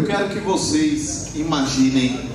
quero que vocês imaginem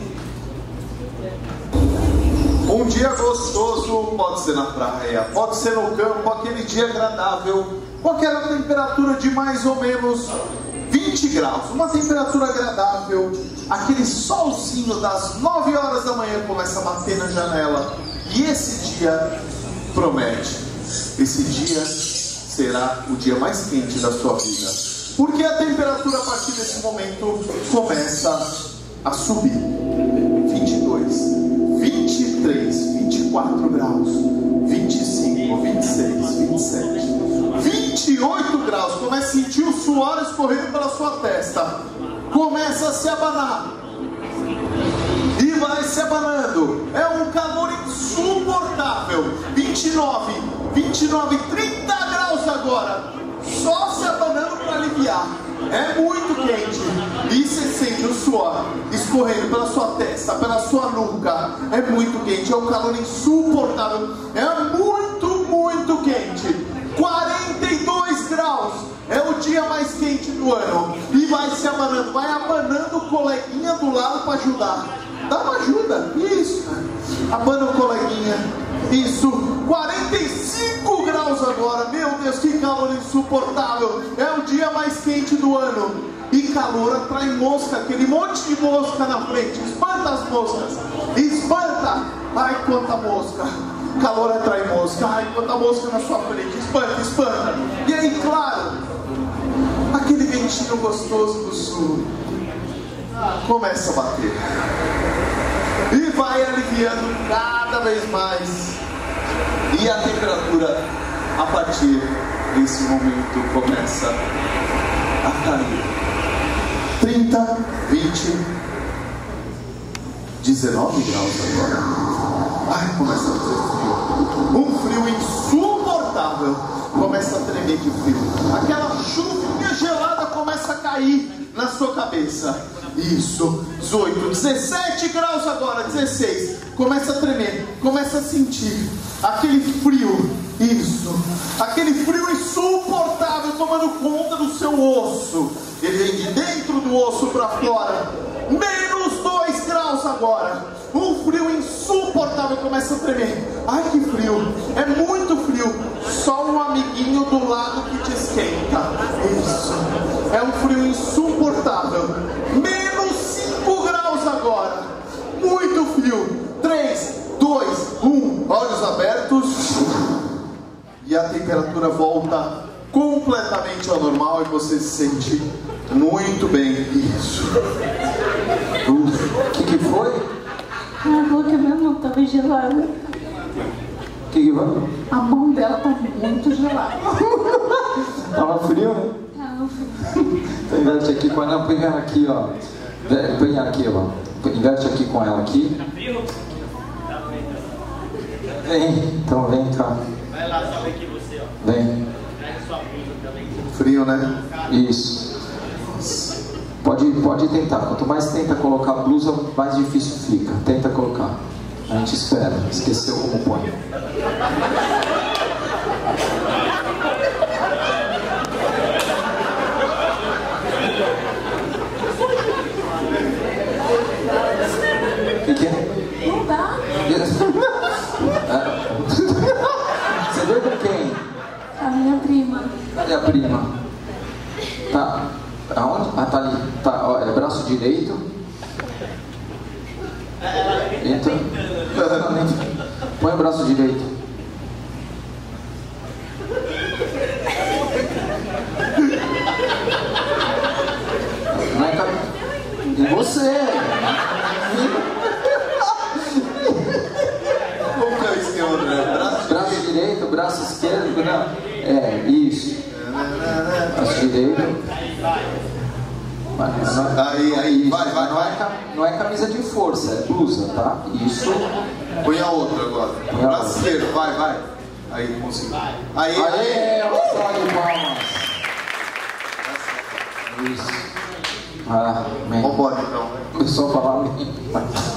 um dia gostoso, pode ser na praia, pode ser no campo, aquele dia agradável, com aquela temperatura de mais ou menos 20 graus, uma temperatura agradável, aquele solzinho das 9 horas da manhã começa a bater na janela, e esse dia promete, esse dia será o dia mais quente da sua vida, porque a temperatura a partir desse momento começa a subir. 22, 23, 24 graus, 25, 26, 27, 28 graus. Começa a sentir o suor escorrendo pela sua testa, começa a se abanar e vai se abanando. É um calor insuportável. 29, 29, 30 graus agora, só se abanando para aliviar. É muito quente e você sente o suor escorrendo pela sua testa, pela sua nuca. É muito quente, é um calor insuportável. É muito, muito quente. 42 graus, é o dia mais quente do ano. E vai se abanando, vai abanando o coleguinha do lado para ajudar. Dá uma ajuda, isso. Abana o coleguinha, isso. 45 graus agora, meu Deus, que calor insuportável. É o dia mais quente do ano. E calor atrai mosca, aquele monte de mosca na frente. Espanta as moscas, espanta. Ai, quanta mosca. Calor atrai mosca, ai, quanta mosca na sua frente. Espanta, espanta. E aí, claro, aquele ventinho gostoso do sul começa a bater e vai aliviando cada vez mais. E a temperatura, a partir desse momento, começa a cair. 30, 20, 19 graus agora. Ai, começa a fazer frio. Um frio insuportável. Começa a tremer de frio. Aquela chuvinha gelada começa a cair na sua cabeça. Isso, 18, 17 graus agora, 16. Começa a tremer, começa a sentir aquele frio. Isso, aquele frio insuportável tomando conta do seu osso. Ele vem de dentro do osso para fora. Menos 2 graus agora. Um frio insuportável, começa a tremer. Ai, que frio, é muito frio. Só um amiguinho do lado que te esquenta. Isso, é um frio insuportável. Menos 5 graus agora. Muito frio. 3, 2, 1, olhos abertos. E a temperatura volta completamente ao normal e você se sente muito bem. Isso. O que foi? Ela falou que a minha mão estava gelada. O que foi? A mão dela tá muito gelada. Tava frio, né? Tava frio. Então inverte aqui com ela, põe ela aqui, ó. Põe ela aqui, ó. Inverte aqui com ela aqui. Tá frio? Vem, então vem cá. Vai lá, sobe aqui você, ó. Vem. Pega sua blusa também. Frio, né? Isso. Pode tentar. Quanto mais tenta colocar a blusa, mais difícil fica. Tenta colocar. A gente espera. Esqueceu como põe. O que é? Não dá. Você veio com quem? A minha prima. Cadê a prima? Tá. Aonde? Ah, tá ali. Tá, ó, é braço direito. Entra. Põe o braço direito. Não é E você? Como que é o esquema, André? Braço direito, braço esquerdo. Não. É, isso. Braço direito. Aí, vai. Não é camisa de força, é blusa, tá? Isso. Põe a outra agora. Põe a Braço outra. esquerdo, vai. Aí, conseguiu. Aí. Uma salva de palmas. Isso. Ah, man. Vambora então. Começou a falar.